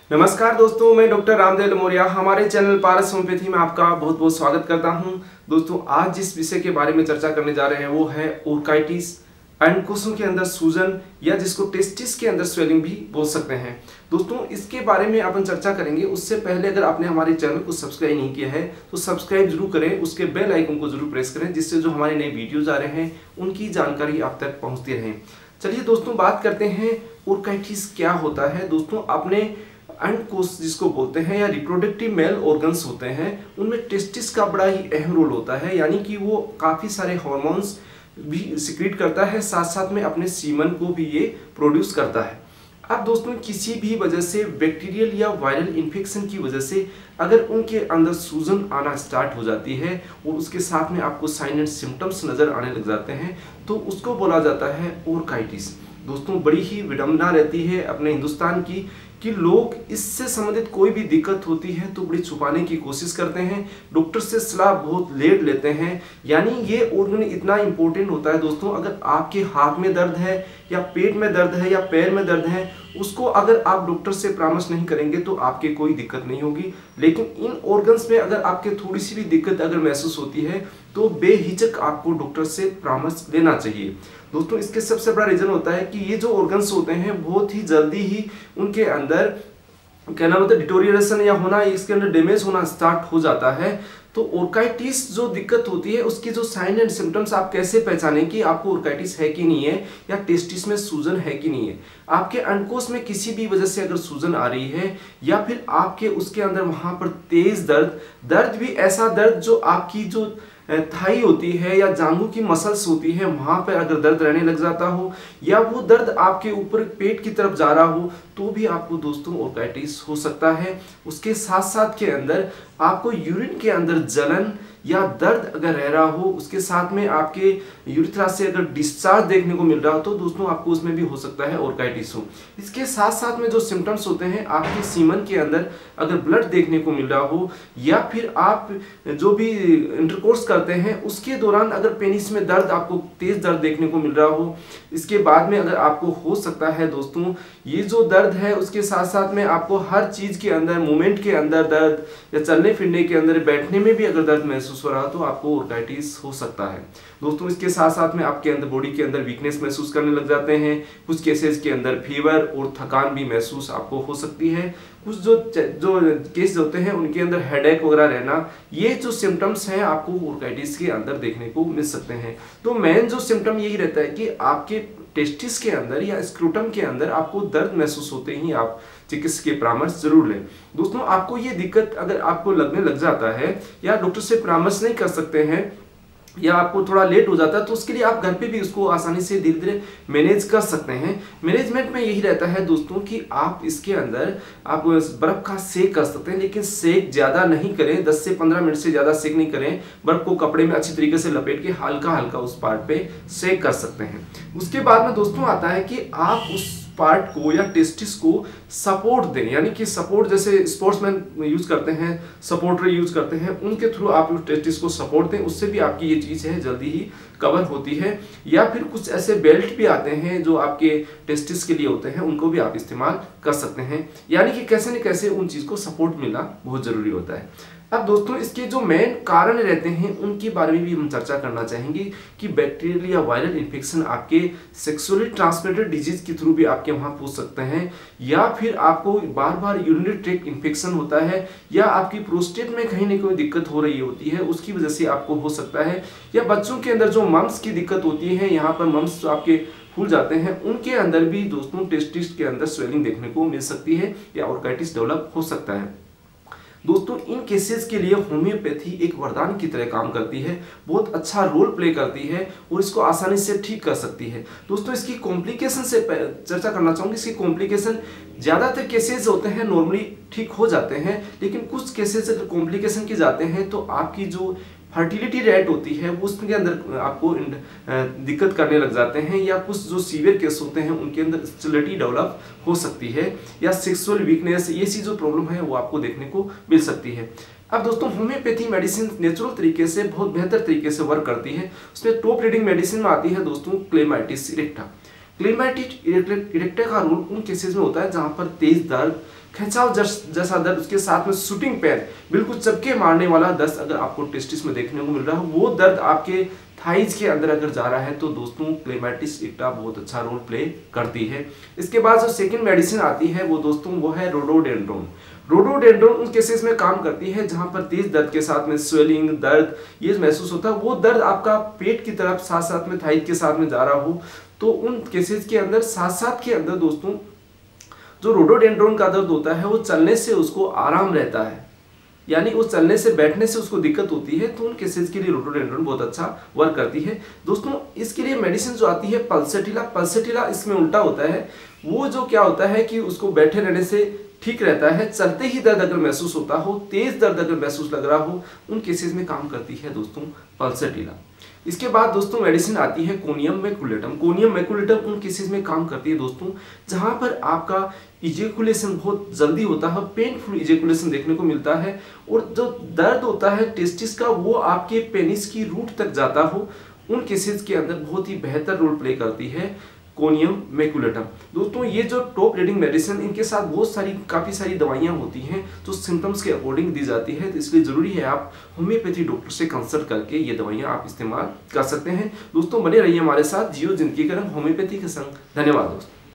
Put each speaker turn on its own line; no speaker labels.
नमस्कार दोस्तों, मैं डॉक्टर रामदेव लमोरिया हमारे चैनल पारस होम्योपैथी में आपका बहुत बहुत स्वागत करता हूं। दोस्तों, आज जिस विषय के बारे में चर्चा करने जा रहे हैं वो है ओर्काइटिस, अंडकोशों के अंदर सूजन या जिसको टेस्टिस के अंदर स्वेलिंग भी बोल सकते हैं। दोस्तों, इसके बारे में अपन चर्चा करेंगे। उससे पहले अगर आपने हमारे चैनल को सब्सक्राइब नहीं किया है तो सब्सक्राइब जरूर करें, उसके बेल आइकन को जरूर प्रेस करें, जिससे जो हमारे नए वीडियोज आ रहे हैं उनकी जानकारी आप तक पहुंचती रहे। चलिए दोस्तों, बात करते हैं ओर्काइटिस क्या होता है। दोस्तों, आपने अंडकोश जिसको बोलते हैं या रिप्रोडक्टिव मेल ऑर्गन्स होते हैं, उनमें टेस्टिस का बड़ा ही अहम रोल होता है, यानी कि वो काफ़ी सारे हार्मोन्स भी सिक्रीट करता है, साथ साथ में अपने सीमन को भी ये प्रोड्यूस करता है। अब दोस्तों, किसी भी वजह से बैक्टीरियल या वायरल इन्फेक्शन की वजह से अगर उनके अंदर सूजन आना स्टार्ट हो जाती है और उसके साथ में आपको साइन एंड सिम्टम्स नज़र आने लग जाते हैं तो उसको बोला जाता है ओर्काइटिस। दोस्तों, बड़ी ही विडंबना रहती है अपने हिंदुस्तान की कि लोग इससे संबंधित कोई भी दिक्कत होती है तो बड़ी छुपाने की कोशिश करते हैं, डॉक्टर से सलाह बहुत लेट लेते हैं। यानी ये ऑर्गन इतना इंपॉर्टेंट होता है दोस्तों, अगर आपके हाथ में दर्द है या पेट में दर्द है या पैर में दर्द है, उसको अगर आप डॉक्टर से परामर्श नहीं करेंगे तो आपके कोई दिक्कत नहीं होगी। लेकिन इन ऑर्गन्स में अगर आपके थोड़ी सी भी दिक्कत अगर महसूस होती है तो बेहिचक आपको डॉक्टर से परामर्श लेना चाहिए। दोस्तों, इसके सबसे बड़ा रीजन होता है कि ये जो ऑर्गन्स होते हैं बहुत ही जल्दी ही उनके अंदर क्या नाम होता है डिटोरिएशन या होना, इसके अंदर डैमेज होना स्टार्ट हो जाता है। तो ओर्काइटिस जो दिक्कत होती है उसकी जो साइन एंड सिम्टम्स आप कैसे पहचानें कि आपको ओर्काइटिस है कि नहीं है या टेस्टिस में सूजन है कि नहीं है। आपके अंडकोश में किसी भी वजह से अगर सूजन आ रही है या फिर आपके उसके अंदर वहां पर तेज दर्द भी ऐसा दर्द जो आपकी जो थाई होती है या जांघों की मसल्स होती है वहां पर अगर दर्द रहने लग जाता हो या वो दर्द आपके ऊपर पेट की तरफ जा रहा हो तो भी आपको दोस्तों ओर्काइटिस हो सकता है। उसके साथ साथ के अंदर आपको यूरिन के अंदर जलन या दर्द अगर रह रहा हो, उसके साथ में आपके यूरिथ्रा से अगर डिस्चार्ज देखने को मिल रहा हो तो दोस्तों आपको उसमें भी हो सकता है ओर्काइटिस हो। इसके साथ साथ में जो सिम्टम्स होते हैं, आपके सीमन के अंदर अगर ब्लड देखने को मिल रहा हो या फिर आप जो भी इंटरकोर्स करते हैं उसके दौरान अगर पेनिस में दर्द, आपको तेज दर्द देखने को मिल रहा हो, इसके बाद में अगर आपको हो सकता है दोस्तों ये जो दर्द है उसके साथ साथ में आपको हर चीज के अंदर, मूवमेंट के अंदर दर्द या चलने फिरने के अंदर, बैठने में भी अगर दर्द महसूस हो रहा हो तो आपको ओर्काइटिस हो सकता है। दोस्तों, इसके साथ साथ में आपके अंदर बॉडी के अंदर वीकनेस महसूस करने लग जाते हैं, कुछ केसेस के अंदर फीवर और थकान भी महसूस आपको हो सकती है, कुछ जो केस होते हैं उनके अंदर हेडेक वगैरह रहना, ये जो सिम्टम्स हैं आपको ओर्काइटिस के अंदर देखने को मिल सकते हैं। तो मेन जो सिम्टम यही रहता है कि आपके टेस्टिस के अंदर या स्क्रूटम के अंदर आपको दर्द महसूस होते ही आप चिकित्सक के परामर्श जरूर लें। दोस्तों, आपको ये दिक्कत अगर आपको लगने लग जाता है या डॉक्टर से परामर्श नहीं कर सकते हैं या आपको थोड़ा लेट हो जाता है तो उसके लिए आप घर पे भी उसको आसानी से धीरे धीरे मैनेज कर सकते हैं। मैनेजमेंट में यही रहता है दोस्तों कि आप इसके अंदर आप बर्फ का सेक कर सकते हैं, लेकिन सेक ज़्यादा नहीं करें, 10 से 15 मिनट से ज़्यादा सेक नहीं करें। बर्फ को कपड़े में अच्छी तरीके से लपेट के हल्का हल्का उस पार्ट पे सेक कर सकते हैं। उसके बाद में दोस्तों आता है कि आप उस पार्ट को या टेस्टिस को सपोर्ट दें, यानी कि सपोर्ट जैसे स्पोर्ट्समैन यूज करते हैं, सपोर्टर यूज करते हैं, उनके थ्रू आप उस टेस्टिस को सपोर्ट दें, उससे भी आपकी ये चीज़ है जल्दी ही कवर होती है। या फिर कुछ ऐसे बेल्ट भी आते हैं जो आपके टेस्टिस के लिए होते हैं, उनको भी आप इस्तेमाल कर सकते हैं। यानी कि कैसे न कैसे उन चीज़ को सपोर्ट मिलना बहुत ज़रूरी होता है। अब दोस्तों, इसके जो मेन कारण रहते हैं उनके बारे में भी हम चर्चा करना चाहेंगे कि बैक्टीरियल या वायरल इन्फेक्शन आपके सेक्सुअली ट्रांसमिटेड डिजीज के थ्रू भी आपके वहां पूछ सकते हैं, या फिर आपको बार बार यूरिनरी ट्रैक्ट इन्फेक्शन होता है या आपकी प्रोस्टेट में कहीं ना कोई दिक्कत हो रही होती है, उसकी वजह से आपको हो सकता है, या बच्चों के अंदर जो मम्स की दिक्कत होती है, यहाँ पर मम्स आपके फूल जाते हैं, उनके अंदर भी दोस्तों टेस्टिस के अंदर स्वेलिंग देखने को मिल सकती है या ओर्काइटिस डेवलप हो सकता है। दोस्तों, इन केसेस के लिए होम्योपैथी एक वरदान की तरह काम करती है, बहुत अच्छा रोल प्ले करती है और इसको आसानी से ठीक कर सकती है। दोस्तों, इसकी कॉम्प्लिकेशन से चर्चा करना चाहूँगी। इसकी कॉम्प्लिकेशन ज़्यादातर केसेस होते हैं नॉर्मली ठीक हो जाते हैं, लेकिन कुछ केसेस अगर कॉम्प्लिकेशन के जाते हैं तो आपकी जो फर्टिलिटी रेट होती है वो उसके अंदर आपको दिक्कत करने लग जाते हैं, या कुछ जो सीवियर केस होते हैं उनके अंदर स्टेरिलिटी डेवलप हो सकती है या सेक्सुअल वीकनेस, ये सी जो प्रॉब्लम है वो आपको देखने को मिल सकती है। अब दोस्तों, होम्योपैथी मेडिसिन नेचुरल तरीके से बहुत बेहतर तरीके से वर्क करती है। उसमें टॉप रीडिंग मेडिसिन में आती है दोस्तों क्लेमाइटिस इरेक्टा। क्लेमाइटिस इरेक्टा का रोल उन केसेस में होता है जहाँ पर तेज दर्द, खिंचाव जैसा दर्द, उसके साथ में शूटिंग पेन, बिल्कुल चपके मारने वाला दर्द अगर आपको टेस्टिस में देखने को मिल रहा है, वो दर्द आपके थाइज के अंदर अगर जा रहा है तो दोस्तों क्लेमेटिस एक्टा बहुत अच्छा रोल प्ले करती है। इसके बाद जो सेकंड मेडिसिन आती है वो दोस्तों वो है रोडोडेंड्रोन। रोडोडेंड्रोन उन केसेस में काम करती है जहां पर तेज दर्द के साथ में स्वेलिंग, दर्द ये महसूस होता है, वो दर्द आपका पेट की तरफ साथ साथ में थाइज के साथ में जा रहा हो, तो उन केसेस के अंदर साथ साथ के अंदर दोस्तों जो रोडोडेंड्रोन का दर्द होता है वो चलने से उसको आराम रहता है, यानी वो चलने से बैठने से उसको दिक्कत होती है, तो उन केसेस के लिए रोडोडेंड्रोन बहुत अच्छा वर्क करती है। दोस्तों इसके लिए मेडिसिन जो आती है पल्सेटिला, पल्सेटिला इसमें उल्टा होता है, वो जो क्या होता है कि उसको बैठे रहने से ठीक रहता है, चलते ही दर्द अगर महसूस होता हो, तेज दर्द अगर महसूस लग रहा हो, उन केसेस में काम करती है दोस्तों पल्सेटिला। इसके बाद दोस्तों मेडिसिन आती है कोनियम मैकुलेटम। कोनियम मैकुलेटम उन केसेस में काम करती है दोस्तों जहां पर आपका इजेकुलेशन बहुत जल्दी होता है, पेनफुल इजेकुलेशन देखने को मिलता है, और जो दर्द होता है टेस्टिस का वो आपके पेनिस की रूट तक जाता हो, उन केसेस के अंदर बहुत ही बेहतर रोल प्ले करती है कोनियम मैकुलेटम। दोस्तों ये जो टॉप रेटिंग मेडिसिन, इनके साथ बहुत सारी काफ़ी सारी दवाइयाँ होती हैं जो सिम्टम्स के अकॉर्डिंग दी जाती है, तो इसलिए ज़रूरी है आप होम्योपैथी डॉक्टर से कंसल्ट करके ये दवाइयाँ आप इस्तेमाल कर सकते हैं। दोस्तों बने रहिए हमारे साथ, जियो जिंदगी करम होम्योपैथी के संग। धन्यवाद दोस्तों।